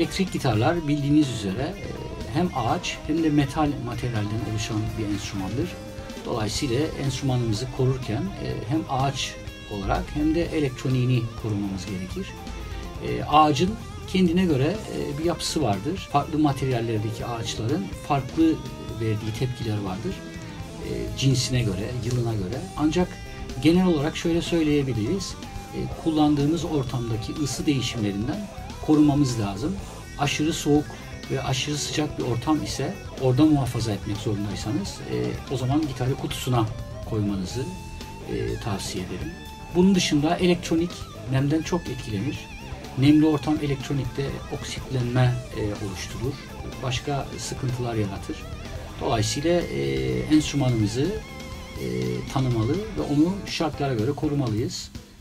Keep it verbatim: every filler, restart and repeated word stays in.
Elektrik gitarlar bildiğiniz üzere e, hem ağaç hem de metal materyalden oluşan bir enstrümandır. Dolayısıyla enstrümanımızı korurken e, hem ağaç olarak hem de elektroniğini korumamız gerekir. E, ağacın kendine göre e, bir yapısı vardır. Farklı materyallerdeki ağaçların farklı verdiği tepkiler vardır. E, cinsine göre, yılına göre. Ancak genel olarak şöyle söyleyebiliriz. E, kullandığımız ortamdaki ısı değişimlerinden korumamız lazım. Aşırı soğuk ve aşırı sıcak bir ortam ise orada muhafaza etmek zorundaysanız e, o zaman gitarı kutusuna koymanızı e, tavsiye ederim. Bunun dışında elektronik nemden çok etkilenir. Nemli ortam elektronikte oksitlenme e, oluşturur. Başka sıkıntılar yaratır. Dolayısıyla e, enstrümanımızı e, tanımalı ve onu şartlara göre korumalıyız.